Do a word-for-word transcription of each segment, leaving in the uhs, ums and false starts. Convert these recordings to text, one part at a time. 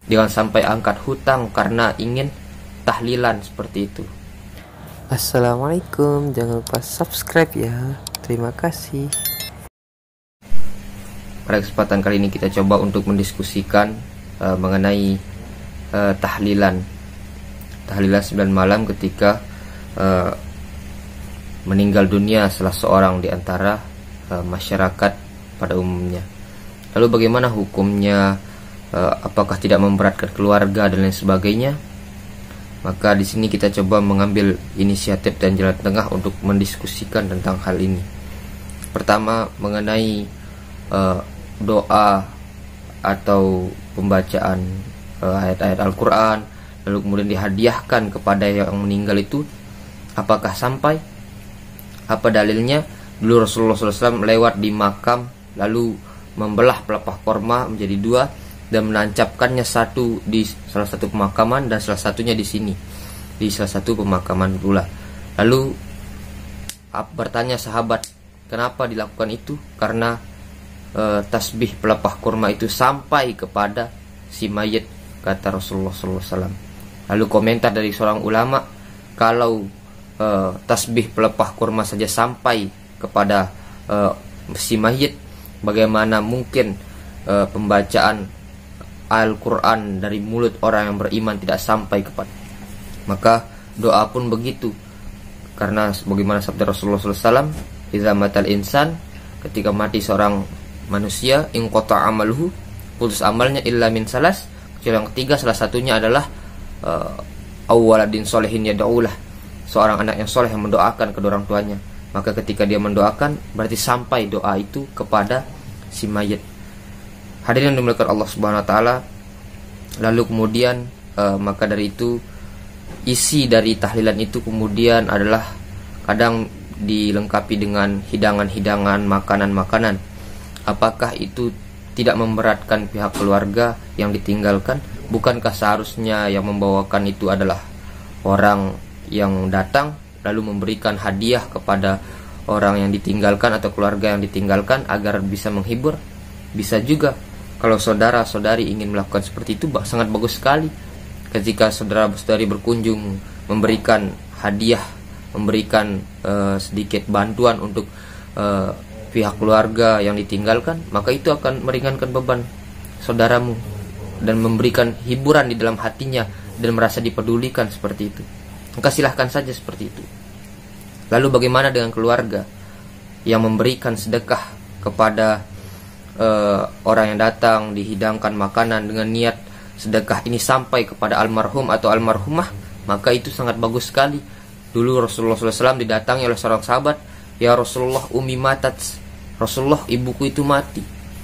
Jangan sampai angkat hutang karena ingin tahlilan seperti itu. Assalamualaikum, jangan lupa subscribe ya. Terima kasih. Pada kesempatan kali ini kita coba untuk mendiskusikan uh, mengenai uh, tahlilan Tahlilan sembilan malam ketika uh, meninggal dunia salah seorang di antara uh, masyarakat pada umumnya. Lalu bagaimana hukumnya, uh, apakah tidak memberatkan keluarga dan lain sebagainya? Maka di sini kita coba mengambil inisiatif dan jalan tengah untuk mendiskusikan tentang hal ini. Pertama, mengenai uh, doa atau pembacaan uh, ayat-ayat Al-Quran, lalu kemudian dihadiahkan kepada yang meninggal itu, apakah sampai? Apa dalilnya? Dulu Rasulullah shallallahu alaihi wasallam lewat di makam, lalu membelah pelepah korma menjadi dua dan menancapkannya satu di salah satu pemakaman dan salah satunya di sini, di salah satu pemakaman pula. Lalu bertanya sahabat, kenapa dilakukan itu? Karena e, tasbih pelepah kurma itu sampai kepada si mayit, kata Rasulullah shallallahu alaihi wasallam. Lalu komentar dari seorang ulama, kalau e, tasbih pelepah kurma saja sampai kepada e, si mayit, bagaimana mungkin e, pembacaan Al-Quran dari mulut orang yang beriman tidak sampai kepada? Maka doa pun begitu, karena sebagaimana sabda Rasulullah shallallahu alaihi wasallam, "Idza matal insan," ketika mati seorang manusia, "in qata amaluhu," putus amalnya, "illa min salas," kecuali yang ketiga, salah satunya adalah uh, awwaladin solehin yad'ulah, seorang anak yang soleh yang mendoakan kedua orang tuanya. Maka ketika dia mendoakan, berarti sampai doa itu kepada si mayit. Hadirin yang dimuliakan Allah Subhanahu wa taala. Lalu kemudian uh, maka dari itu isi dari tahlilan itu kemudian adalah kadang dilengkapi dengan hidangan-hidangan, makanan-makanan. Apakah itu tidak memberatkan pihak keluarga yang ditinggalkan? Bukankah seharusnya yang membawakan itu adalah orang yang datang lalu memberikan hadiah kepada orang yang ditinggalkan atau keluarga yang ditinggalkan agar bisa menghibur? Bisa juga kalau saudara-saudari ingin melakukan seperti itu, sangat bagus sekali. Ketika saudara-saudari berkunjung, memberikan hadiah, memberikan uh, sedikit bantuan untuk uh, pihak keluarga yang ditinggalkan, maka itu akan meringankan beban saudaramu dan memberikan hiburan di dalam hatinya dan merasa dipedulikan seperti itu. Maka silahkan saja seperti itu. Lalu bagaimana dengan keluarga yang memberikan sedekah kepada uh, orang yang datang, dihidangkan makanan dengan niat sedekah ini sampai kepada almarhum atau almarhumah? Maka itu sangat bagus sekali. Dulu Rasulullah shallallahu alaihi wasallam didatangi oleh seorang sahabat, "Ya Rasulullah, umi matat," Rasulullah, ibuku itu mati.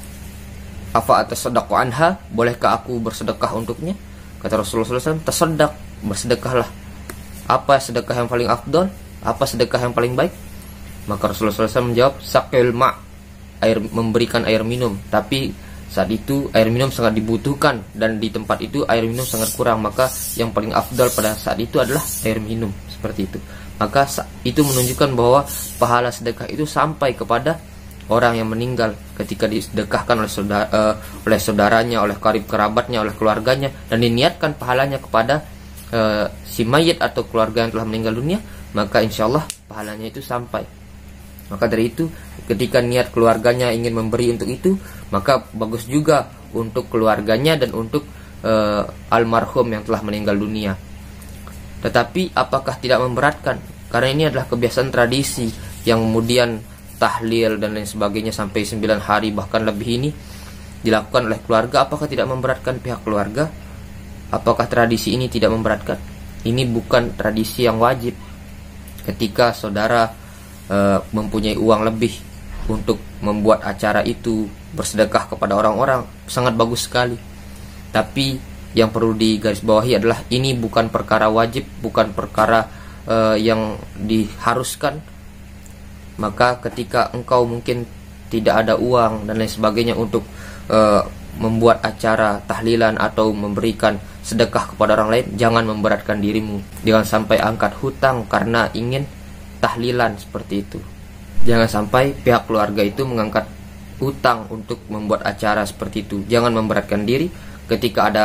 "Afa atasaddaqu anha," bolehkah aku bersedekah untuknya? Kata Rasulullah shallallahu alaihi wasallam, "Tasaddaq," bersedekahlah. Apa sedekah yang paling afdal? Apa sedekah yang paling baik? Maka Rasulullah shallallahu alaihi wasallam menjawab, "Saqil ma'," air, memberikan air minum. Tapi saat itu air minum sangat dibutuhkan dan di tempat itu air minum sangat kurang, maka yang paling afdal pada saat itu adalah air minum, seperti itu. Maka itu menunjukkan bahwa pahala sedekah itu sampai kepada orang yang meninggal ketika disedekahkan oleh saudara, uh, oleh saudaranya, oleh karib kerabatnya, oleh keluarganya, dan diniatkan pahalanya kepada uh, si mayit atau keluarga yang telah meninggal dunia, maka insya Allah pahalanya itu sampai. Maka dari itu, ketika niat keluarganya ingin memberi untuk itu, maka bagus juga untuk keluarganya dan untuk uh, almarhum yang telah meninggal dunia. Tetapi apakah tidak memberatkan? Karena ini adalah kebiasaan tradisi yang kemudian tahlil dan lain sebagainya sampai sembilan hari bahkan lebih ini dilakukan oleh keluarga. Apakah tidak memberatkan pihak keluarga? Apakah tradisi ini tidak memberatkan? Ini bukan tradisi yang wajib. Ketika saudara Uh, mempunyai uang lebih untuk membuat acara itu, bersedekah kepada orang-orang, sangat bagus sekali. Tapi yang perlu digarisbawahi adalah ini bukan perkara wajib, bukan perkara uh, yang diharuskan. Maka ketika engkau mungkin tidak ada uang dan lain sebagainya untuk uh, membuat acara tahlilan atau memberikan sedekah kepada orang lain, jangan memberatkan dirimu. Jangan sampai angkat hutang karena ingin tahlilan seperti itu. Jangan sampai pihak keluarga itu mengangkat hutang untuk membuat acara seperti itu. Jangan memberatkan diri. Ketika ada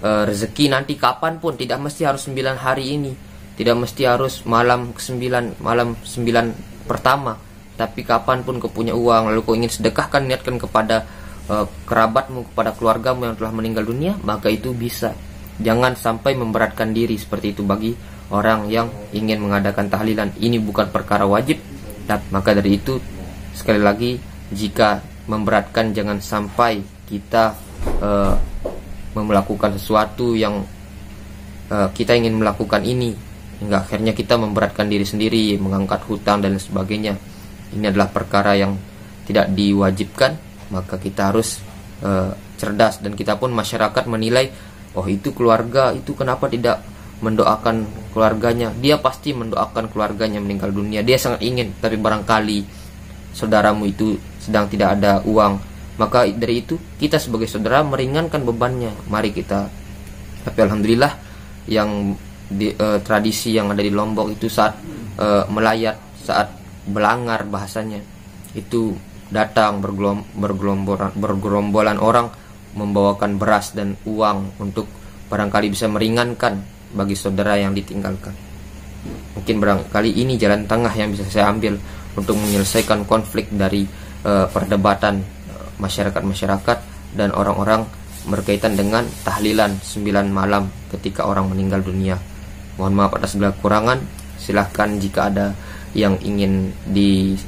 uh, rezeki nanti kapanpun, tidak mesti harus sembilan hari ini, tidak mesti harus malam kesembilan, malam sembilan pertama, tapi kapanpun kau punya uang lalu kau ingin sedekahkan, niatkan kepada uh, kerabatmu, kepada keluargamu yang telah meninggal dunia, maka itu bisa. Jangan sampai memberatkan diri seperti itu bagi orang yang ingin mengadakan tahlilan. Ini bukan perkara wajib. Maka dari itu, sekali lagi, jika memberatkan, jangan sampai kita uh, melakukan sesuatu yang uh, kita ingin melakukan ini hingga akhirnya kita memberatkan diri sendiri, mengangkat hutang dan sebagainya. Ini adalah perkara yang tidak diwajibkan. Maka kita harus uh, cerdas, dan kita pun masyarakat menilai, oh itu keluarga, itu kenapa tidak mendoakan keluarganya? Dia pasti mendoakan keluarganya meninggal dunia, dia sangat ingin, tapi barangkali saudaramu itu sedang tidak ada uang. Maka dari itu kita sebagai saudara meringankan bebannya. Mari kita. Tapi alhamdulillah yang di, uh, tradisi yang ada di Lombok itu saat uh, melayat, saat belangar bahasanya, itu datang bergelom, bergelombolan, bergerombolan orang membawakan beras dan uang untuk barangkali bisa meringankan bagi saudara yang ditinggalkan. Mungkin barangkali ini jalan tengah yang bisa saya ambil untuk menyelesaikan konflik dari uh, perdebatan uh, masyarakat-masyarakat dan orang-orang berkaitan dengan tahlilan sembilan malam ketika orang meninggal dunia. Mohon maaf atas segala kekurangan. Silahkan jika ada yang ingin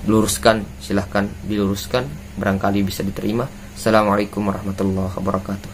diluruskan, silahkan diluruskan, barangkali bisa diterima. Assalamualaikum warahmatullahi wabarakatuh.